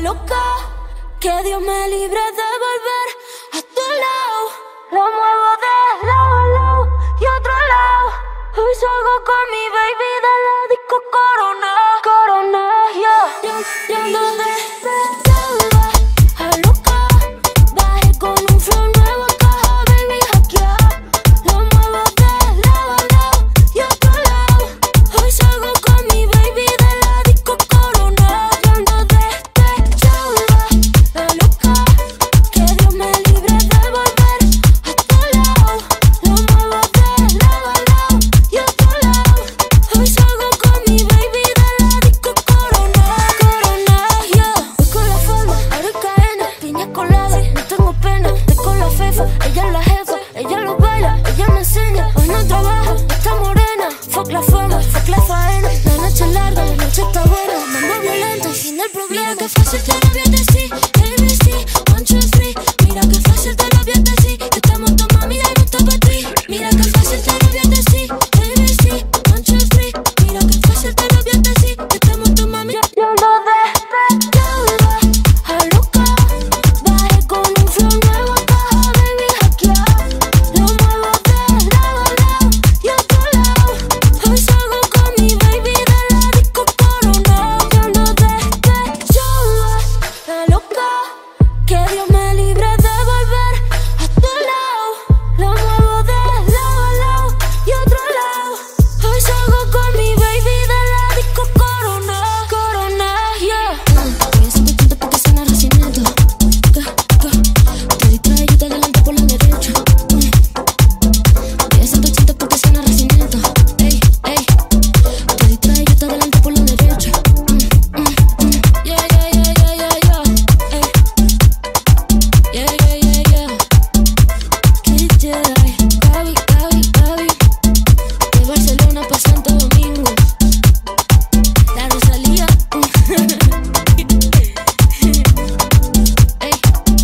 loca, que Dios me libre de volver a tu lado. Lo muevo de lado a lado y otro lado. Hoy salgo con mi baby de la disco Corona, Corona, yeah. Yendo de selva a loca, bajé con un flow nuevo, caja, baby, hackea. Lo muevo de lado a lado y otro lado. Hoy salgo con mi baby de la disco Corona. Yendo de selva a loca, que Dios me libre de volver a tu lado. Lo muevo de lado a lado y otro lado. Hoy salgo con mi baby de la disco Corona, Corona, yeah. Voy con la forma, ahora hay cadena, piña colada, no tengo pena. Estoy con la fefa, ella es la jefa, ella lo baila, ella me enseña. Hoy no trabaja, está morena. Fuck la fama, fuck la faena. La noche es larga, la noche está buena. Mambo violento, el fin del problema. Mira que fácil te lo voy a decir, ABC, 1, 2, 3. Mira que fácil te lo voy a decir, que estamos tomando, mira, no está para ti. Mira que fácil te lo voy a decir, ABC, 1, 2, 3. Mira que fácil te lo voy a decir, que estamos tomando, mira. Yo lo despegaba a loca, bajé con un flow nuevo, caja, baby, hackea. Lo muevo de lado a lado y otro lado. Hoy salgo con mi baby de la disco Corona. Yo lo despegaba a loca, que Dios me libre de volver a tu lado. Lo muevo de lado a lado y otro lado. Hoy salgo con mi baby de la disco Corona, Corona, yeah. Voy a hacerte tinta porque suena racimiento. Te distrae, yo te adelanto por la derecha. Voy a hacerte tinta porque suena racimiento. Ey, ey. Te distrae, yo te adelanto por la derecha. Yeah, yeah, yeah, yeah, yeah, yeah. Ey. Yeah, yeah, yeah, yeah. Kid Jedi, Gaby, Gaby, Gaby. De Barcelona pa' Santo Domingo. La Rosalía. Ey.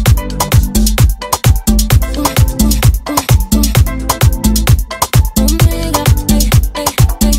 Omega, ey, ey, ey.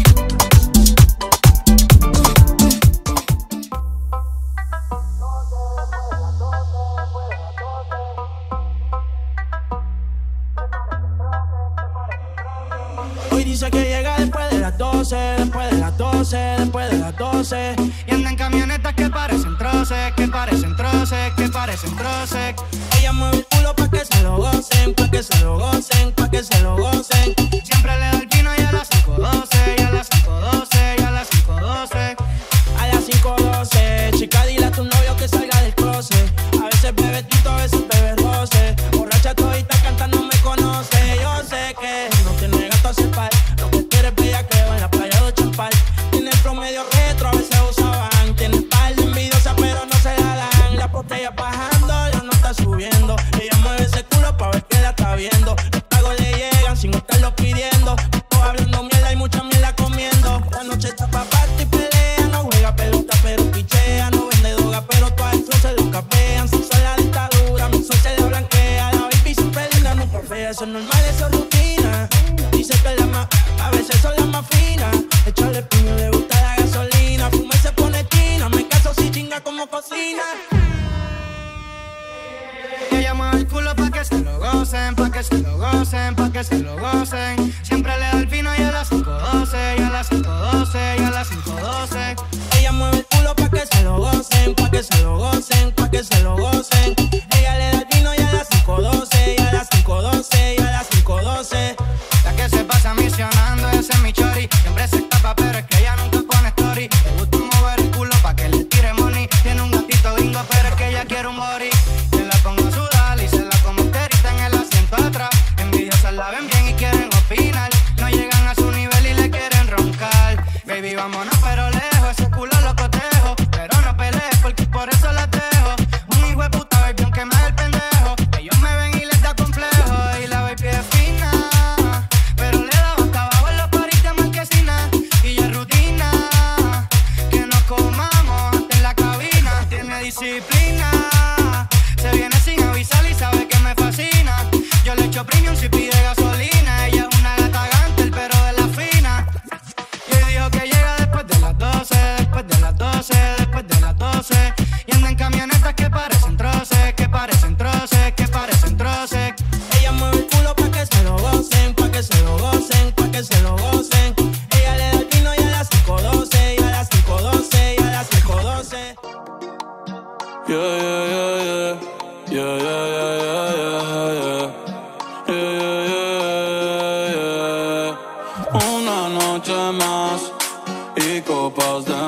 Hoy dice que llega después de las 12, después de las 12, después de las 12. Y andan camionetas que parecen troces, que parecen troces, que parecen troces. Ella mueve el culo pa' que se lo gocen, pa' que se lo gocen, pa' que se lo gocen. Siempre le da el vino y a las 5:12, y a las 5:12, y a las 5:12. A las 5:12, chica, dile a tu novio que salga del closet. A veces bebe tito, a veces bebe roce. Borracha todita cantando me conoce. Yo sé que no tiene gato a par. Lo que quiere es bella que va en la playa de Champal. Tiene el promedio retro, a veces usaban. Tiene par de envidiosa pero no se la dan. La botella bajando, ya no está subiendo. Ella mueve ese culo pa' ver que la está viendo. Los tragos le llegan sin estarlo pidiendo. Todos hablando mierda y mucha mierda comiendo. La noche está pa' parte y pelea. No juega pelota pero pichea. No vende droga pero todas el se lo capean. Si son la dictadura, mi sol se le blanquea. La baby super linda, nunca fea. Eso es normal, eso es rutina. Dice que la más, a veces son las más finas. Echarle piño, le gusta la gasolina. Fuma y se pone china. Me caso si chinga como cocina. Y ella mueve el culo pa' que se lo gocen, pa' que se lo gocen, pa' que se lo gocen. Siempre le da el vino y a las 5:12, y a las 5:12, y a las 5:12. Ella mueve el culo pa' que se lo gocen, pa' que se lo gocen, pa' que se lo gocen. Ella le da el vino y a las 5:12, y a las 5:12, y a las 5:12. La que se pasa misionando, ese es mi chori. Siempre se escapa, pero es que ella nunca pone story. Le gusta mover el culo pa' que le tire money. Tiene un gatito gringo, pero es que ella quiere un body. Que la ponga a sudar y se la como enterita en el asiento atrás. Envidiosas la ven bien y quieren opinar. No llegan a su nivel y le quieren roncar. Baby, vámonos pero lejos, ese culo lo cotejo. Pero no pelees porque por eso la dejo. Un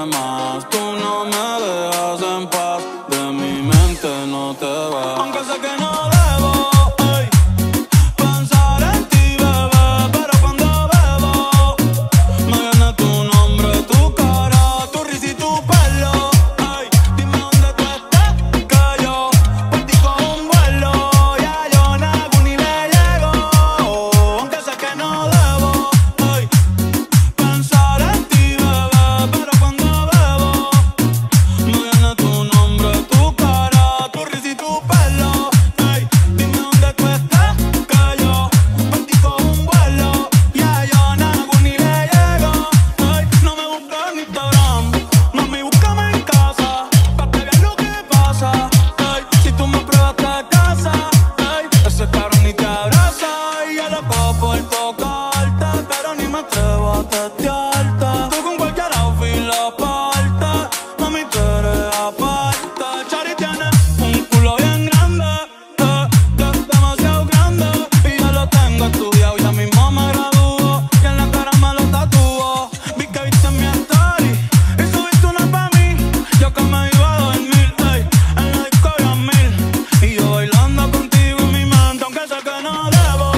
más. Tú no me dejas en paz, de mi mente no te vas. Aunque sé que no debo, ey, pensar en ti, bebé, pero cuando bebo me viene tu nombre, tu cara, tu risa y tu pelo. Ey, dime dónde tú estás, que yo por ti cojo un vuelo. Ya yo nago ni le llego, aunque sé que no debo, ey, pensar en ti, bebé, pero cuando bebo me viene tu nombre, tu cara, tu risa y tu pelo. Ey, dime dónde tú estás, que yo por ti cojo un vuelo. Ya yo nago ni le llego. Ey, no me busques en Instagram, mami, búscame en casa, pa' que veas lo que pasa. Ey, si tú me pruebas te casas, ey, ese cabrón ni te abraza. Y yo loco por tocarte, pero ni me atrevo a testearte. Tú con cualquier outfit la parte, mami, tú eres aparte. Chari tiene un culo bien grande, demasiado grande, y yo lo tengo estudiado, ya mismo me gradúo, y en la cara me lo tatúo. Vi que viste mi story y subiste una pa' mí, yo que me iba a dormir, ey, en la disco había 1000, y yo bailando contigo en mi mente, aunque sé que no debo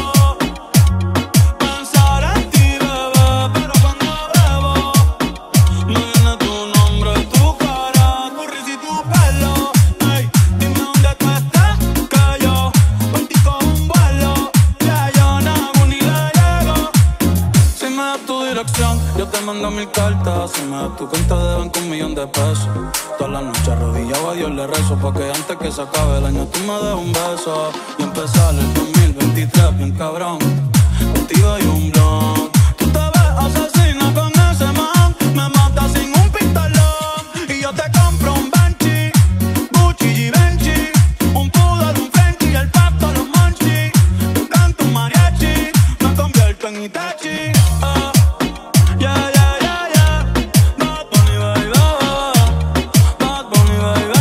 pensar en ti, bebé, pero cuando bebo me viene tu nombre, tu cara, tu risa y tu pelo. Ey, dime dónde tú estás, que yo por ti cojo un vuelo. Ya yo nago ni le llego. Si me das tu dirección, yo te mando 1000 cartas. Si me das tu cuenta de banco, 1.000.000 de pesos. Todas las noches arrodillado a Dios le rezo, porque antes que se acabe el año tú me des un beso y empezar el 2023 bien cabrón. Contigo hay un blog. Tú te ves asesina con ese man, me matas sin un pistolón. Y yo te compro un Banshee, Gucci, Givenchy, un poodle, un Frenchie y el pato, los Monchi. Yo canto un mariachi, me convierto en Itachi. Yeah, yeah, yeah, yeah. Bad Bunny, baby, Bad Bunny, baby.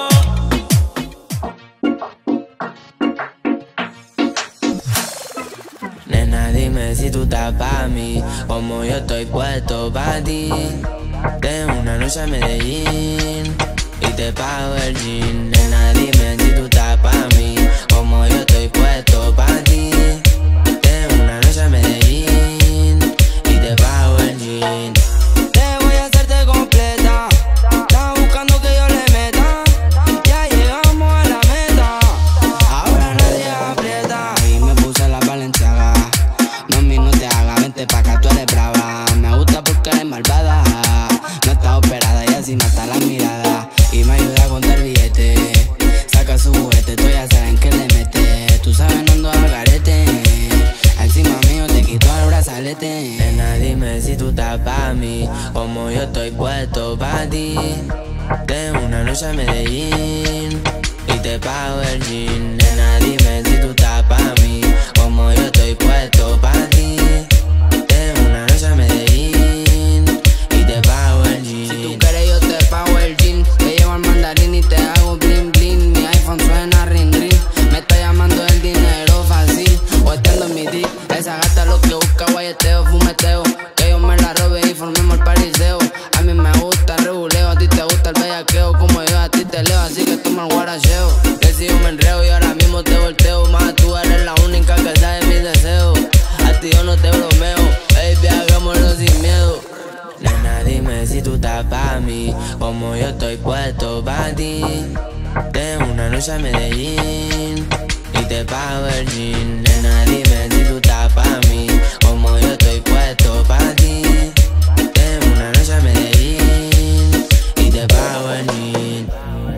Nena, dime si tú estás pa' mí, como yo estoy puesto pa' ti. Tengo una noche a Medellín y te pago el jean. Nena, dime si tú estás pa' mí, como yo estoy puesto pa' ti. Tengo una noche a Medellín y te pago el jean. Te voy a hacerte completa, estás buscando que yo le meta. Ya llegamos a la meta, ahora nadie aprieta. Y me puse la Balenciaga, mami, no te hagas, vente pa' acá, tú eres brava. Me gusta porque eres malvada, no está operada y así mata la mirada. Y me ayuda a contar billetes, saca su juguete, tú ya saben que le mete. Tú sabes, no ando al garete, encima mío te quito el brazalete. Nena, dime si tú estás pa' mí, como yo estoy puesto pa' ti. Tengo una noche a Medellín y te pago el jean. Nena, dime si tú estás pa' mí, como yo estoy puesto pa' ti. Tengo una noche a Medellín y te pago el jean. Si tú quieres yo te pago el jean, te llevo al mandarín y te hago bling bling. Mi iPhone suena ring ring, me está llamando el dinero fácil, o estando en mi tip. Esa gata lo que busca, guayeteo, fumeteo, que yo me la robe y formemos el pariseo. A mí me gusta el reguleo, a ti te gusta el bellaqueo, como yo a ti te leo, así que toma el guaracheo. Que si yo me enreo y ahora mismo te volteo, más tú eres la única que sabe mis deseos. A ti yo no te bromeo, baby, hagámoslo sin miedo. Nena, dime si tú estás pa' mí, como yo estoy puesto pa' ti. Tengo una noche a Medellín y te pago el jean. Nena, dime si tú estás pa' mí, como yo estoy puesto pa' ti. Tengo una noche a Medellín y te pago el jean.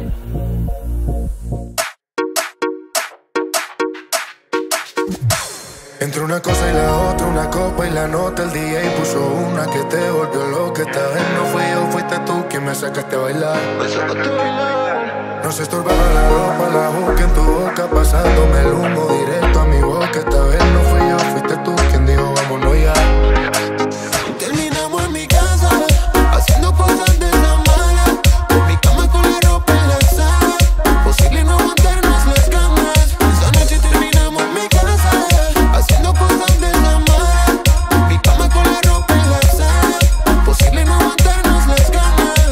Entre una cosa y la otra, una copa y la nota, el DJ puso una que te volvió loca. Esta vez no fui yo, fuiste tú quien me sacaste a bailar. No se estorbaba la ropa, la boca en tu boca, pasándome el humo directo a mi boca. Esta vez no fui yo, fuiste tú quien dijo vámonos ya. Terminamos en mi casa, haciendo cosas de la mala. En mi cama con la ropa en la sala, posible no aguantarnos las ganas. Esa noche terminamos en mi casa, haciendo cosas de la mala. En mi cama con la ropa en la sala, posible no aguantarnos las ganas.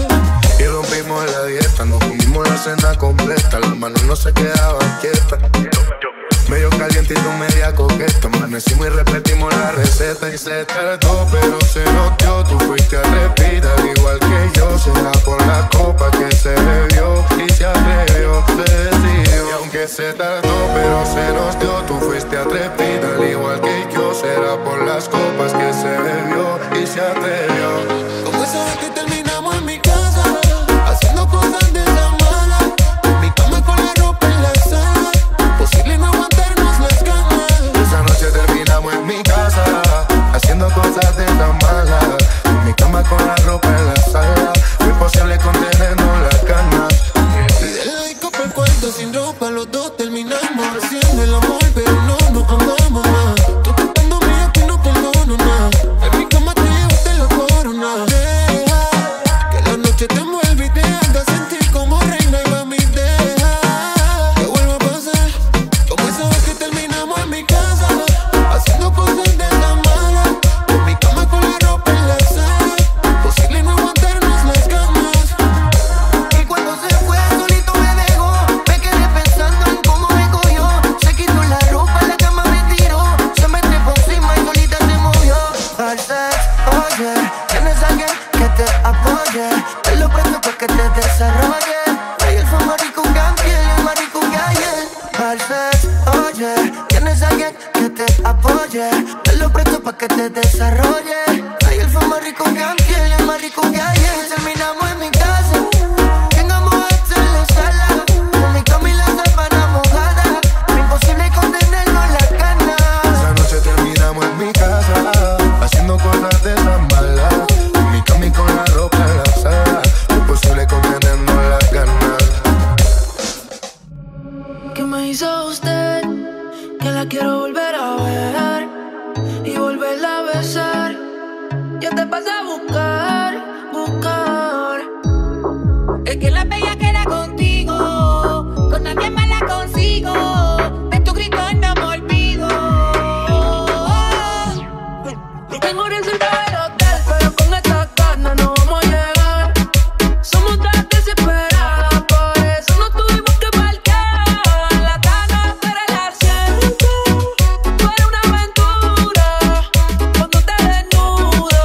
una completa, las manos no se quedaban quietas. Medio caliente y tú media coqueta. Amanecimos y repetimos la receta. Y se tardó pero se notió. Tú fuiste a repita al igual que yo. Será por la copa que se bebió y se atrevió, se decidió. Y aunque se tardó pero se nos dio. Tú fuiste a repita al igual que yo. Será por las copas que se bebió y se atrevió. Como esa vez que terminamos en mi casa, haciendo cosas de la mala. En mi cama con la ropa en la sala. Posible no aguantarnos las ganas. Esa noche terminamos en mi casa, haciendo cosas de tan malas. En mi cama con la ropa en la sala. Fue imposible contenernos las ganas. Y de la disco pa'l cuarto sin ropa, los dos terminamos haciendo el amor, pero no nos amamos más. Tú tratándome y aquí no perdono nada. En mi cama te llevaste la corona. Deja que la noche te envuelve y te haga sentir como reina. Y mami, deja que vuelva a pasar. Como esa vez que terminamos en mi casa, haciendo cosas de la mala. En mi cama con la ropa en la sala. Posible no aguantarnos las ganas. Y cuando se fue solito me dejó. Me quedé pensando en cómo me cogió. Se quitó la ropa, la cama me tiró. Se me trepó encima y solita se movió. Al sex, oye, tienes a alguien que te apoye. Te lo presto pa' que te desarrolle. Ay, él fue más rico que antier, y más rico que ayer. Al sex, oye, tienes a alguien que te apoye. Te lo presto pa' que te desarrolle. Ay, él fue más rico que antier, y más rico que ayer. Terminamos en mi casa. Tengamos hasta en la sala. Con mi cama y la sábana mojada. Imposible contenernos las ganas. Esa noche terminamos en mi casa, haciendo cosas de tan malas. En mi cama y con la ropa en la sala. Fue imposible contenernos las ganas. ¿Qué me hizo usted? Que la quiero volver a ver y volverla a besar. Yo te paso a buscar, buscar. Es que la bella que era contigo, con nadie más la consigo. De tu grito no me olvido. Tengo reservado el hotel, pero con esta carne no vamos a llegar. Somos tan desesperadas, por eso no tuvimos que parquear. La gana para el asiento. Tú eres una aventura cuando te desnudo.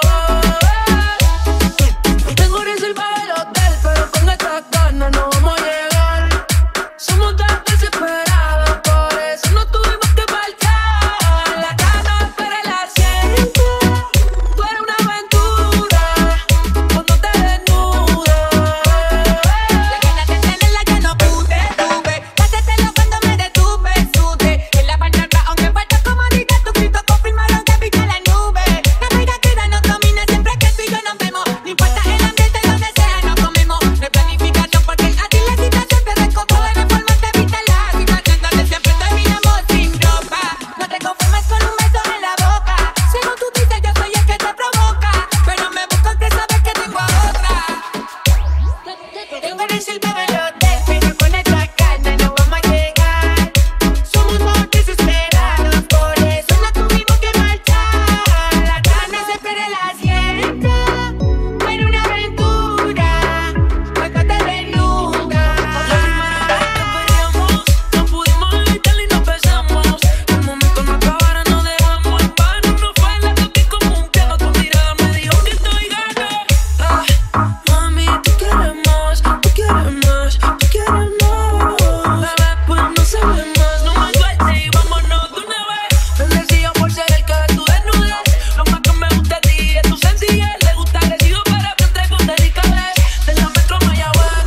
Tengo reservado el hotel, pero con esta carne no vamos a llegar. Somos tan desesperadas, por eso no tuvimos que parquear. La gana para el asiento. Tú eres una aventura cuando te desnudo. La gana de tenerla ya no pude, tuve. Pásatelo cuando me detuve, sude. En la barra, aunque falta comodidad, tu grito confirmaron que pica la nube. La vida queda nos domina siempre que tú y yo nos vemos. No importa el ambiente donde sea, nos comemos. No hay planificación porque a ti la situación te descontrola. No hay forma de evitar la situación donde siempre terminamos sin ropa. No te conformes con un beso en la boca. Según tú dices, yo soy el que te provoca. Pero me busco que sabes que tengo a otra. Tengo reservado el hotel, pero con esta carne no vamos a llegar. Somos muy desesperados, por eso no tuvimos que marchar. La gana se espera el asiento. Fue una aventura cuando te desnudas. La primera vez que peleamos, no pudimos evitarlo y nos besamos. El momento no acabara, nos dejamos en vano. No fue la toqué como un piano, tu mirada me dijo que estoy gano. Mami, tú quieres más, tú quieres más, tú quieres más. Bebé, pues no se ve más, no me sueltes y vámonos de una vez. Bendecido por ser el que de tu desnudez. Lo más que me gusta de ti es tu sencillez. Le gusta agresivo, pero me entrego delicadez. De la Metro Mayagüez.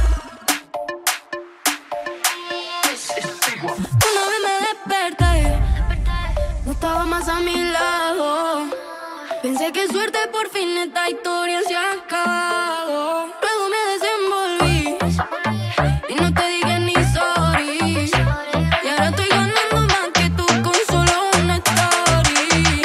Una vez me desperté, no estaba más a mi lado. Pensé que suerte por fin esta historia se ha acabado. Luego me desenvolví y no te dije ni sorry. Y ahora estoy ganando más que tú con solo una story.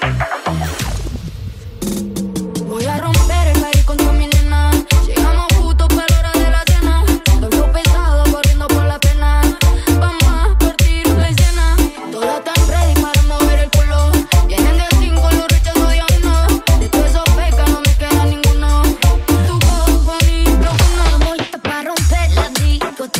Voy a romper el party con tu mi nena. Llegamos justo para la hora de la cena. Dolor pesado corriendo por la pena. Vamos a partir la escena. Todas tan ready para mover el culo. Vienen de 5, los rechazos de 1. De todos esos pecas no me queda ninguno. Tu voz bonito, profundo. Estamos listas para romper la disco.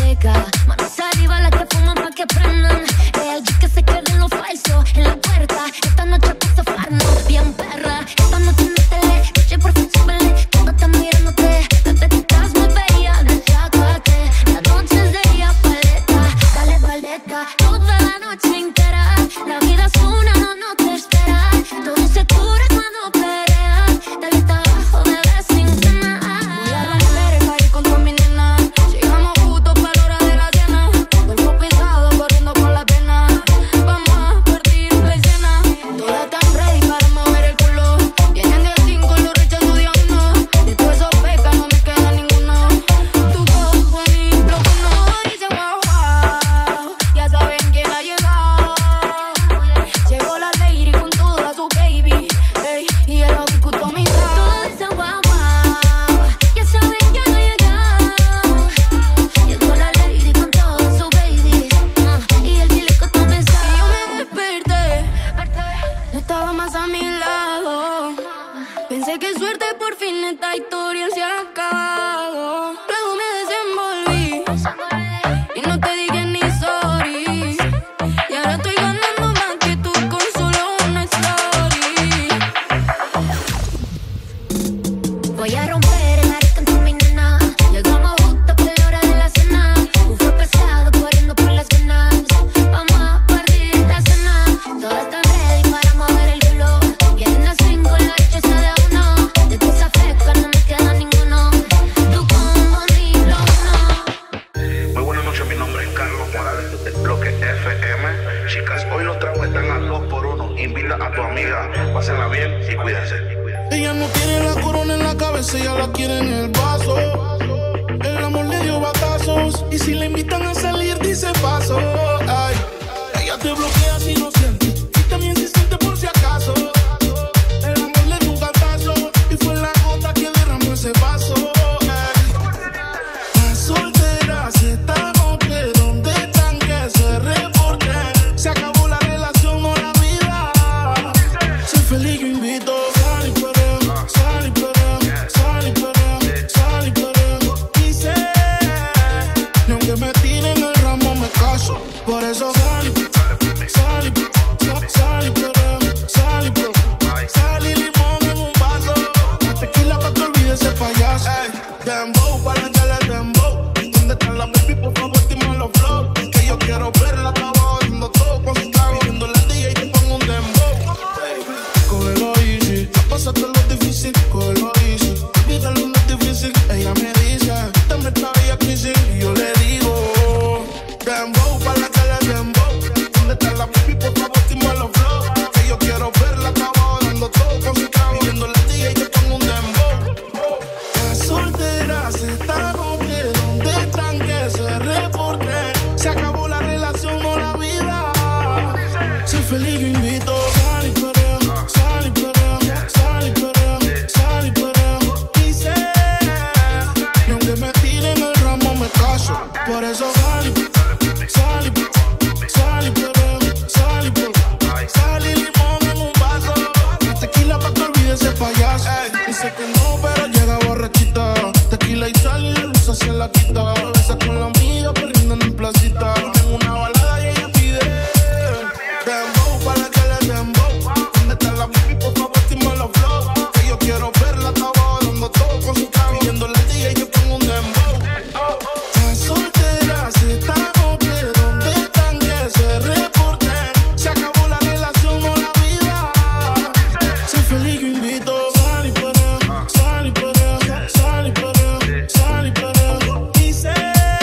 Por eso sal y perreo. Sal y limón en un vaso. La tequila pa' que olvides ese payaso. Dembow, para echarle dembow. ¿Dónde están las baby? Por favor, dime los flow. Que yo quiero verla, estaba haciendo todo con su trago. Viendo la DJ que pongo un dembow. Cógelo easy, pásate lo difícil. Cógelo easy, olvídalo lo difícil. Ella me dice, dame esta bella crisis. Y yo le digo, dembow, para echarle dembow. ¿Dónde están las baby? Por favor, dime los flow. Que yo quiero verla, estaba dando todo con su trago. Viendo la DJ que pongo un dembow. La soltera se está cogiendo. ¿Dónde están que se reporten? Se acabó la relación o la vida. Soy feliz, yo invito. Sal y perreo, sal y perreo, sal y perreo, sal y perreo. Dice, y aunque me tiren el ramo me caso. Por eso sal y perreo, sal y perreo. Sal y limón en un vaso. La tequila pa' que olvide ese payaso. Dice que no, pero llega borrachita. Tequila y sal y la luz se la quita. Besa con la amiga, perdiendo en placita. En una balada y ella pide dembow, para que le dembow. ¿Dónde está la baby? Por favor, dime los flow. Que yo quiero verla, estaba dando todo con su trago. Viendo la DJ que pongo un dembow. La soltera se está cogiendo. ¿Dónde están que se reporten? Se acabó la relación o la vida. Soy feliz, yo invito. Sal y perreo, sal y perreo, sal y perreo, sal y perreo. Dice,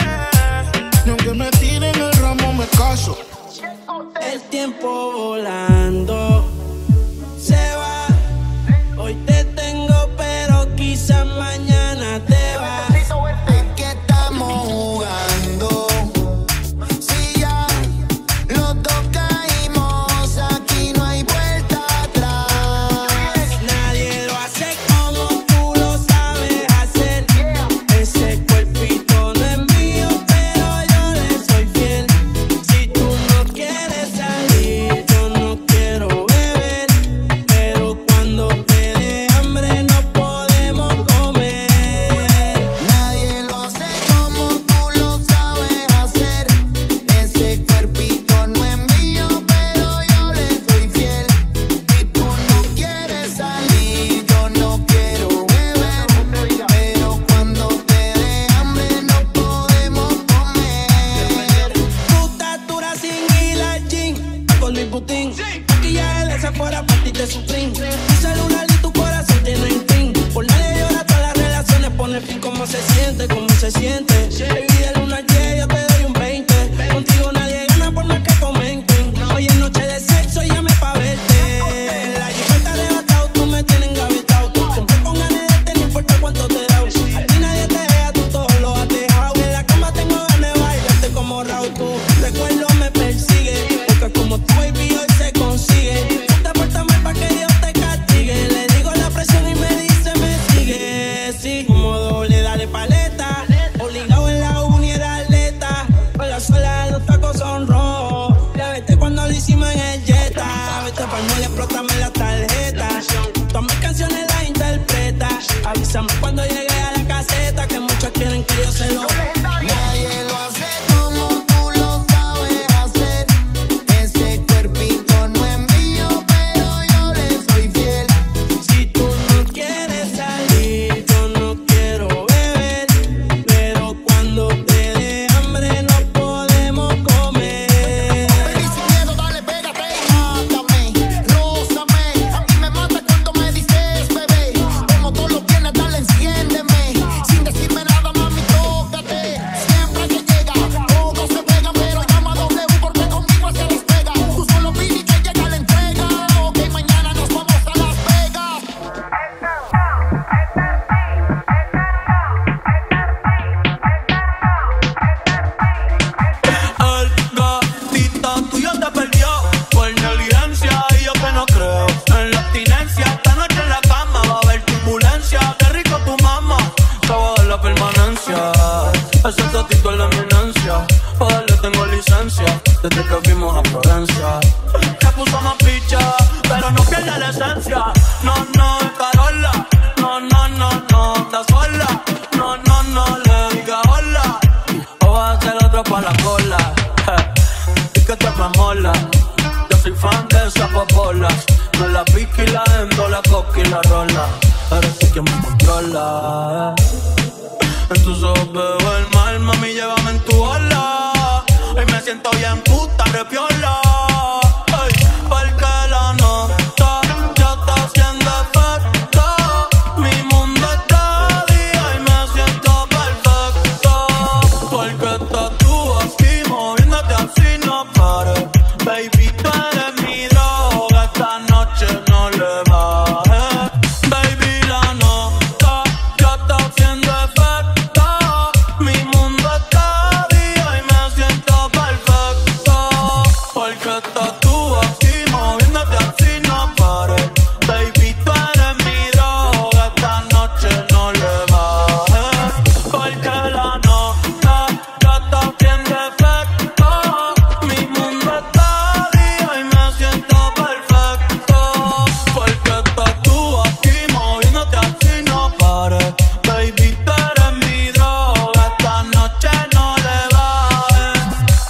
y aunque me tiren el ramo me caso. El tiempo volando se va. Hoy te tengo, pero quizás mañana te vas. Es que estamos jugando. Si ya los dos caímos, aquí no hay vuelta atrás. Nadie lo hace como tú lo sabes hacer. Ese cuerpito no es mío, pero yo le soy fiel. Si tú no quieres salir, yo no quiero beber. Pero cuando te dé hambre no podemos comer. Nadie lo hace como tú lo sabes hacer. Ese cuerpito no es mío, pero yo le soy fiel. Si tú no quieres salir, yo no quiero beber. Pero cuando te dé hambre no podemos comer. Tu estatura sin hilar jean, con Louis Vuitton. Maquillaje de Sephora, para ti te Supreme. Tu celular y tu corazón tienen pin. Por nadie llora, todas las relaciones pone fin. ¿Cómo se siente? ¿Cómo se siente? Baby, de 1 al 10 yo te doy un 20. Contigo nadie gana por más que comenten. Hoy es noche de sexo, llame pa' verte. La jipeta arrebatado, tú me tienes engavetado. Siempre con ganas de verte, no importa cuánto te da. A ti nadie te deja, tú todo lo has dejado. En la cama tengo ganas de bailarte como Raúl. Tu recuerdo me persigue, porque como tu baby hoy se consigue. Tú te portas mal pa' que Dios te castigue. Le digo la presión y me dice me sigue. Sí, como doble, dale paleta. Obligado en la uni era atleta. Con la suela de los tacos son rojos. Ya vete cuando lo hicimos en el Jetta. Vete pa'l mall y explótame la tarjeta. Todas mis canciones las interpreta. Avísame cuando llegue a la caseta, que muchos quieren que yo se lo Nadie lo hace como tú lo sabes hacer. Ese cuerpito no es mío, pero yo le soy fiel. Si tú no quieres salir, yo no quiero beber. Pero cuando te dé hambre no podemos comer. Baby, sin miedo, dale, pégate y mátame. Rózame, a mí me mata cuando me dices, bebé. Como tú lo tienes, dale, enciéndeme. Sin decirme nada, mami, tócate. Siempre que llega, todos se pegan, pero llama a W porque conmigo se despega. Tú solo pide que llega la entrega. Ok, mañana nos vamos a Las Vegas. El gatito tuyo te perdió por negligencia y yo que no creo en la abstinencia. Esta noche en la cama va a haber turbulencia. Qué rico tu mamá, te voy a dar la permanencia. Ese gatito es la eminencia, para darle tengo licencia desde que fuimos a Florencia. Se puso más picha, pero no pierde la esencia. No, no, es Carola. No, no, no, no, está sola. No, no, no, le diga hola. O va a ser otro pa' la cola. fan de esas popolas. Me la pica y la endo, la coca y la rola. Ahora sí que me controla. En tus ojos veo el mal, mami, llévame en tu ola. Hoy me siento bien puta, repiola. Ay, porque la nota ya está haciendo efecto. Mi mundo está día y me siento perfecto. Porque estás tú aquí moviéndote así, no pares. Baby, tú eres mi droga, esta noche no le bajes. Baby, la nota ya está haciendo efecto. Mi mundo está día y me siento perfecto. Porque estás tú aquí moviéndote así, no pares. Baby, tú eres mi droga, esta noche no le bajes. Porque la nota ya está haciendo efecto. Mi mundo está día y me siento perfecto. Porque estás tú aquí moviéndote así, no pares. Baby, tú eres mi droga, esta noche no le bajes.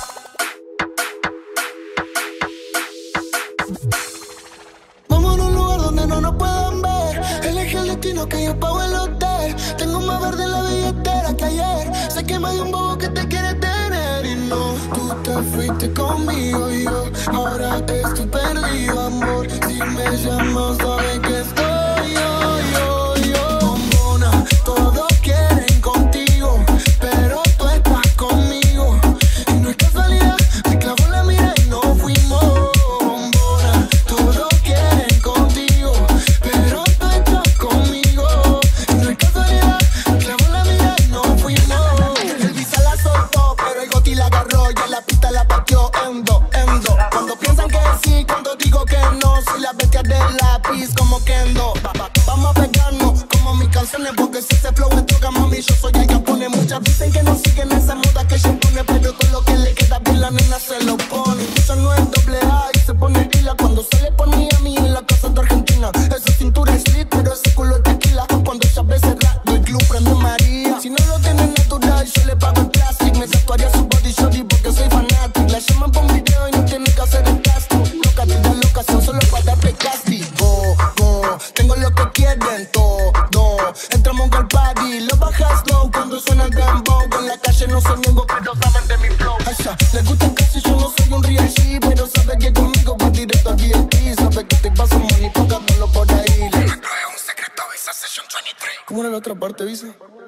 Vamos a un lugar donde no nos puedan ver. Elige el destino que yo pago el hotel. Tengo más verde en la billetera que ayer. Sé que me dio un bobo que te quiere tener. Y no, tú te fuiste conmigo y yo ahora estoy perdido, amor. Si me llamas, sabes que estoy yo. Bombona, todos quieren contigo, pero tú estás conmigo. Y no es casualidad, me clavó la mira y no fuimos. Bombona, todos quieren contigo, pero tú estás conmigo. Y no es casualidad, me clavó la mira y no fuimos. El visa la soltó, pero el goti la agarró. Y en la pista la pateó, endo. Cuando piensan que sí, cuando digo que no, soy la bestia del lápiz como Kendo. Vamos a pegarnos como mis canciones, porque si ese flow es droga, mami, yo soy el que pone. Muchas dicen que no siguen esa moda que se pone, pero todo lo que le queda bien la nena se lo pone. Eso no es doble A y se pone pila cuando sale por Miami en la casa de Argentina. Esa cintura es lit, pero ese culo es tequila. Cuando ella ve cerrado el club prende María. Si no lo tiene natural, yo le pago el plástico. Me tatuaría su body shorty porque soy fanático. La llaman por un video y no tiene que hacer el gasto. Loca, te da locación solo para darte castigo. Tengo lo que quieren todo. Entramos al party, lo bajas low cuando suena el dembow. En la calle no soy miembro, pero saben de mi flow. Allá, les gusta casi, yo no soy un real G, pero sabe que conmigo va directo al VIP. Sabe que te paso money, tocándolo por ahí. No es un secreto, Visa Session 23. ¿Cómo era la otra parte, Visa?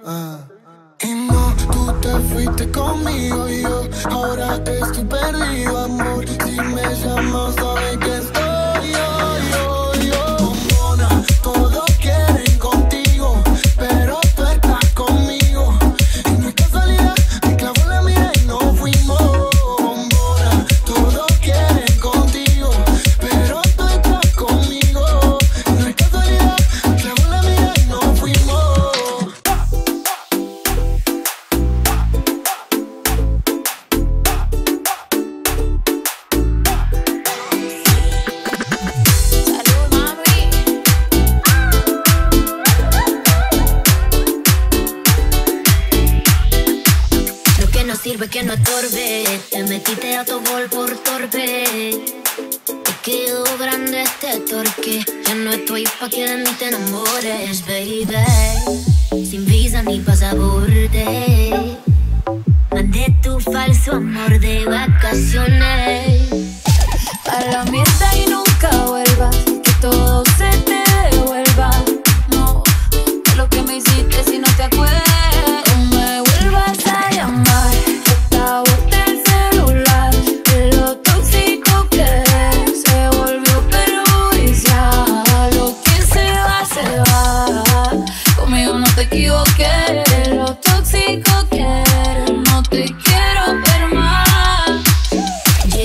Y no, tú te fuiste conmigo y yo ahora estoy perdido, amor. Si me llamas, sabes que estoy yo. Bombona, todos quieren contigo, pero tú estás conmigo. Y no es casualidad, me clavó la mira y no fuimos. Bombona, todos quieren contigo, pero tú estás conmigo. Y no es casualidad, me clavó la mira y no fuimos. Sirve que no estorbe, te metiste a tu gol por torpe. Te quedó grande este torque, ya no estoy pa' que de mí te enamores, baby. Sin visa ni pasaporte, mandé tu falso amor de vacaciones. A la mierda y nunca vuelvas, que todo se te devuelva. No, de lo que me hiciste si no te acuerdas. No me vuelvas a llamar. Lo tóxico que eres, no te quiero ver más.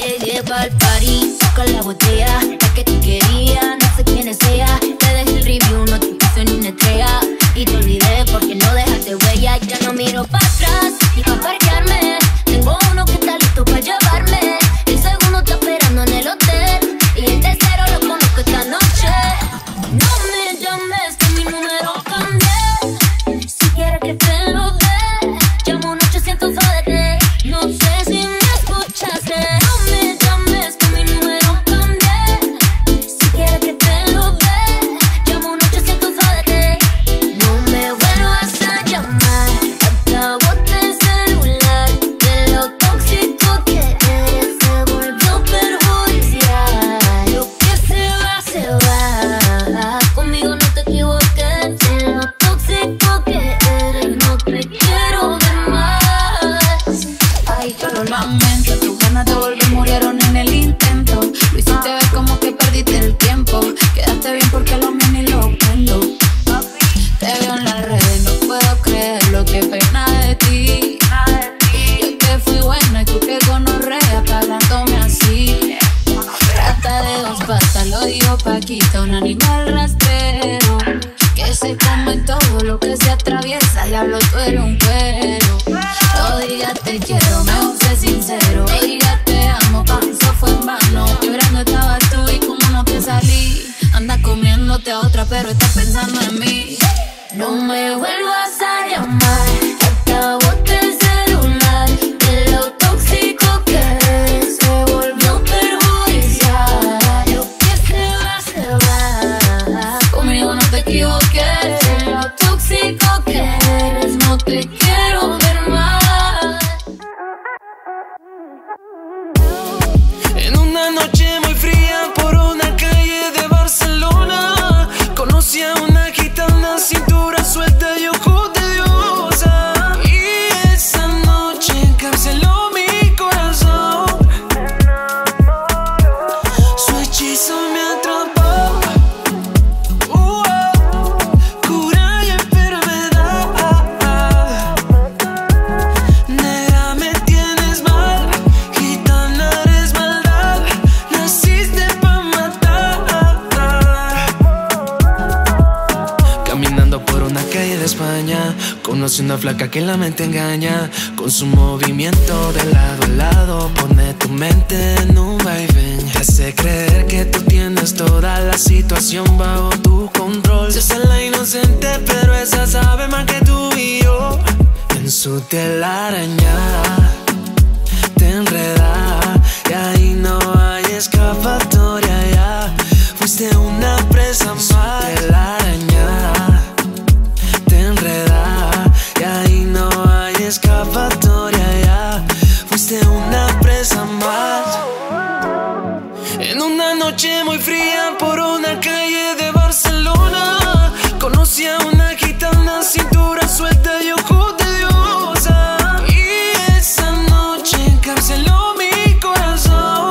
una flaca que la mente engaña. Con su movimiento de lado a lado pone tu mente en un vaivén. Te hace creer que tú tienes toda la situación bajo tu control. Se hace la inocente, pero esa sabe más que tú y yo. En su telaraña te enreda y ahí no hay escapatoria ya. Fuiste una presa más. Telaraña te enreda y ahí no hay escapatoria ya. Fuiste una presa más. En una noche muy fría por una calle de Barcelona conocí a una gitana, cintura suelta y ojos de diosa. Y esa noche encarceló mi corazón.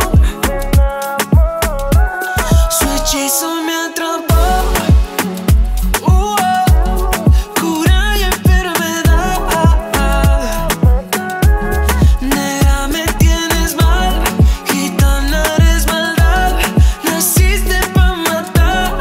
Su hechizo me atrapó. Cura y enfermedad. Negra, me tienes mal. Gitana, eres maldad. Naciste pa' matar.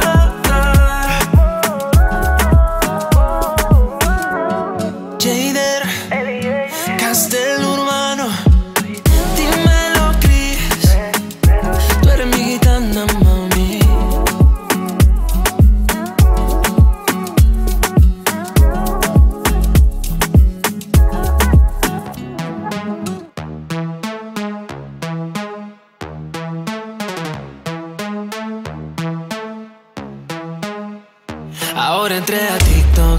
Jader, Castel Urbano, dímelo Chris, tú eres mi gitana, mami. Ahora entré a TikTok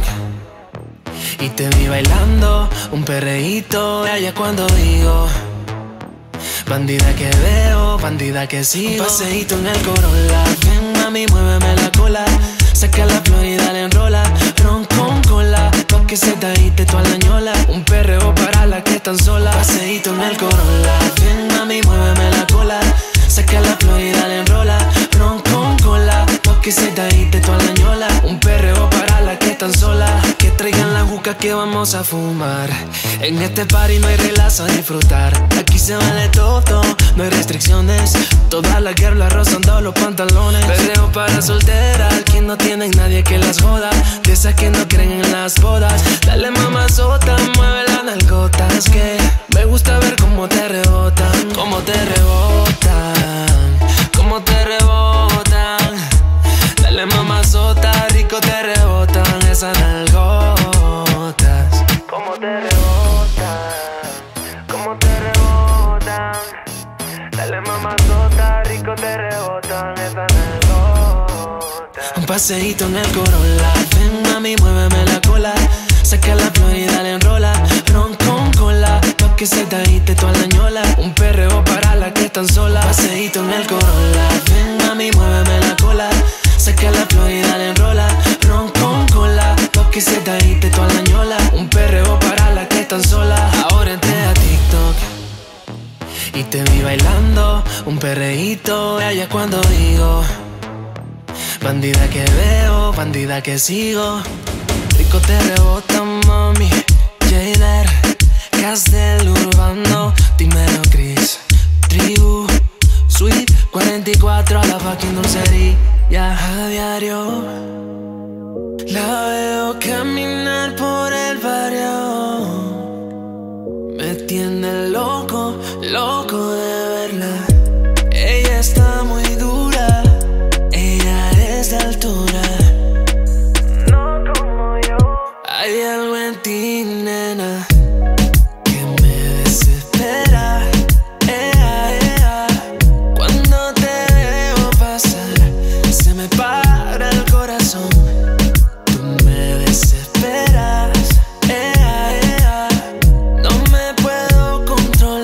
y te vi bailando un perreíto. Allá cuando digo bandida que veo, bandida que sigo. Paseíto en el Corolla. Ven mami, muéveme la cola. Saca la flor y dale enrola. Ron con cola, pa' que se te agite toda la ñola. Un perreo para la que están sola. Paseíto en el Corolla. Ven mami, muéveme la cola. Saca la flor y dale enrola. Ron con cola, pa' que se te agite toda la ñola. Un perreo para la que están sola. Que traigan la juca que vamos a fumar. En este party no hay reglas a disfrutar. Aquí se vale todo, no hay restricciones. Todas las girls rozando los pantalones. Perreo para solteras, que no tienen nadie que las joda. De esas que no creen en las bodas. Dale mamazota, mueve las nalgotas. Que me gusta ver cómo te rebotan. Cómo te rebotan, cómo te rebotan. Dale mamazota, rico te rebotan esas nalgotas. Cómo te rebotan, cómo te rebotan. Dale mamazota, rico te rebotan esas nalgotas. Un paseíto en el Corolla. Ven mami, muéveme la cola. Saca la flor y dale enrola. Ron con cola, pa' que se te agite toda la ñola. Un perreo para la que están sola. Paseíto en el Corolla. Ven mami, muéveme la cola. Saca la flor y dale enrola. Ron con cola, pa' que se te agite toda la ñola. Un perreo para la que están sola. Ahora entré a TikTok y te vi bailando un perreíto. Allá cuando digo bandida que veo, bandida que sigo. Rico te rebota, mami. Jader, Castel Urbano, dímelo Chris. Tribu, Suite 44 a la fucking dulcería. A diario la veo caminar por el barrio. Me tiene loco, loco de verla. Ella está muy dura, ella es de altura. No como yo. Hay algo en ti, nena, que me desespera. Cuando te veo pasar, se me para el corazón. Tú me desesperas. No me puedo controlar.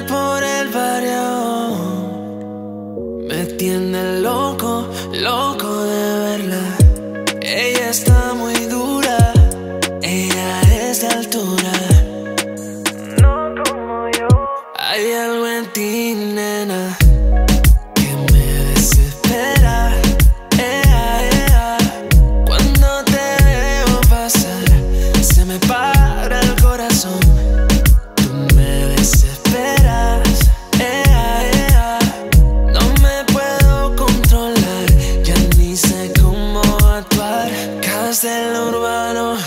por el barrio. Me tiene loco, loco de verla. Ella está muy dura, ella es de altura. No como yo. Hay algo en ti, nena, que me desespera. Cuando te veo pasar, se me para el corazón. Tú me desesperas. No me puedo controlar, ya ni sé cómo actuar. Caos del urbano,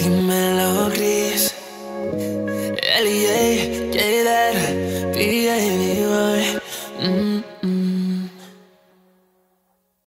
dímelo, Chris. L.A., J-Dad, PA.